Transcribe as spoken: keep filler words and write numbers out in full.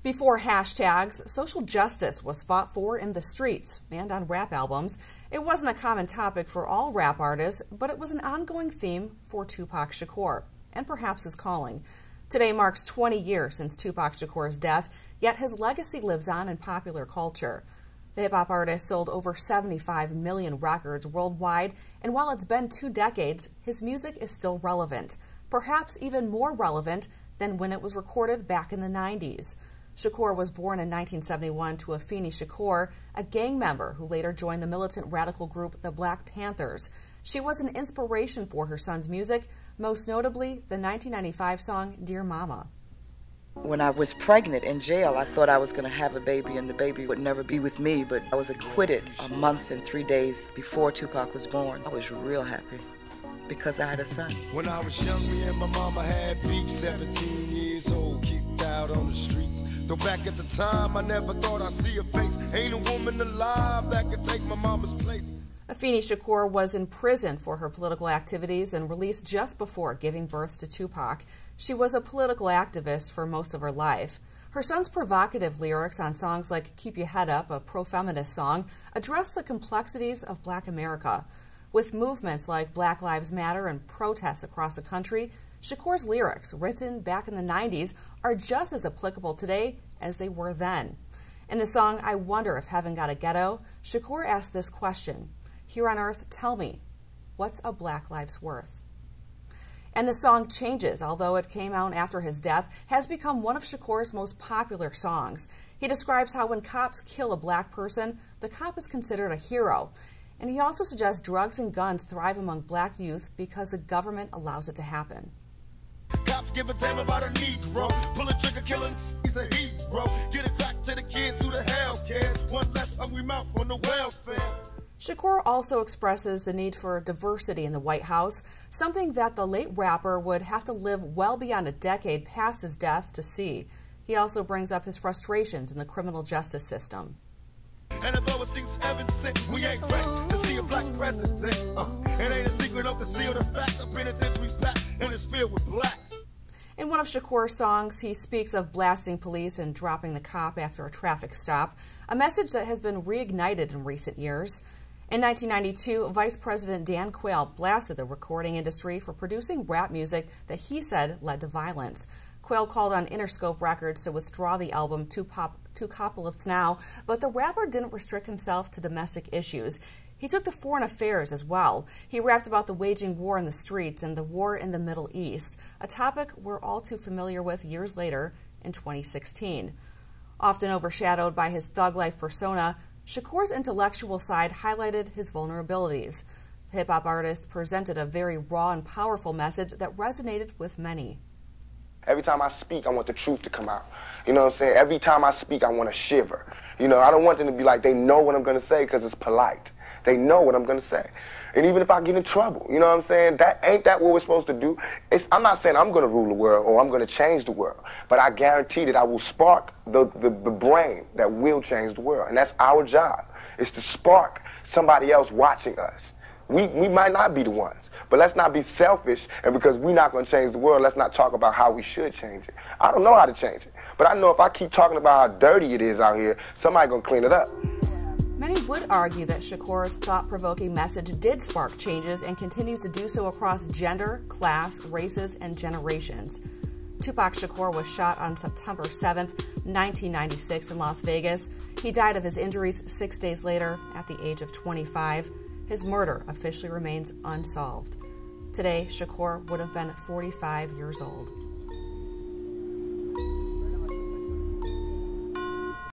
Before hashtags, social justice was fought for in the streets and on rap albums. It wasn't a common topic for all rap artists, but it was an ongoing theme for Tupac Shakur, and perhaps his calling. Today marks twenty years since Tupac Shakur's death, yet his legacy lives on in popular culture. The hip-hop artist sold over seventy-five million records worldwide, and while it's been two decades, his music is still relevant, perhaps even more relevant than when it was recorded back in the nineties. Shakur was born in nineteen seventy-one to Afeni Shakur, a gang member who later joined the militant radical group the Black Panthers. She was an inspiration for her son's music, most notably the nineteen ninety-five song Dear Mama. When I was pregnant in jail, I thought I was going to have a baby and the baby would never be with me, but I was acquitted a month and three days before Tupac was born. I was real happy because I had a son. When I was young, me and my mama had beef, seventeen years old, kicked out on the streets. Though back at the time, I never thought I'd see a face. Ain't a woman alive that could take my mama's place. Afeni Shakur was in prison for her political activities and released just before giving birth to Tupac. She was a political activist for most of her life. Her son's provocative lyrics on songs like Keep Your Head Up, a pro-feminist song, address the complexities of Black America. With movements like Black Lives Matter and protests across the country, Shakur's lyrics, written back in the nineties, are just as applicable today as they were then. In the song I Wonder If Heaven Got a Ghetto, Shakur asked this question: Here on earth, tell me, what's a black life's worth? And the song Changes, although it came out after his death, has become one of Shakur's most popular songs. He describes how when cops kill a black person, the cop is considered a hero. And he also suggests drugs and guns thrive among black youth because the government allows it to happen. Cops give a damn about a Negro. Pull a trigger, killing, he's a hero. Get it back to the kids who the hell cares. One less hungry mouth on the welfare. Shakur also expresses the need for diversity in the White House, something that the late rapper would have to live well beyond a decade past his death to see. He also brings up his frustrations in the criminal justice system. And although it seems heaven sent, we ain't ready to see a black president. Uh, it ain't a secret of concealed the fact the penitentiary's packed and it's filled with blacks. In one of Shakur's songs, he speaks of blasting police and dropping the cop after a traffic stop, a message that has been reignited in recent years. In nineteen ninety-two, Vice President Dan Quayle blasted the recording industry for producing rap music that he said led to violence. Quayle called on Interscope Records to withdraw the album Tupacalypse Now, but the rapper didn't restrict himself to domestic issues. He took to foreign affairs as well. He rapped about the waging war in the streets and the war in the Middle East, a topic we're all too familiar with years later in twenty sixteen. Often overshadowed by his thug life persona, Shakur's intellectual side highlighted his vulnerabilities. The hip-hop artist presented a very raw and powerful message that resonated with many. Every time I speak, I want the truth to come out. You know what I'm saying? Every time I speak, I want to shiver. You know, I don't want them to be like, they know what I'm going to say because it's polite. They know what I'm going to say. And even if I get in trouble, you know what I'm saying? That ain't that what we're supposed to do? It's, I'm not saying I'm going to rule the world or I'm going to change the world, but I guarantee that I will spark the, the, the brain that will change the world. And that's our job, is to spark somebody else watching us. We, we might not be the ones, but let's not be selfish, and because we're not going to change the world, let's not talk about how we should change it. I don't know how to change it, but I know if I keep talking about how dirty it is out here, somebody's going to clean it up. Many would argue that Shakur's thought-provoking message did spark changes and continues to do so across gender, class, races, and generations. Tupac Shakur was shot on September seventh, nineteen ninety-six in Las Vegas. He died of his injuries six days later at the age of twenty-five. His murder officially remains unsolved. Today, Shakur would have been forty-five years old.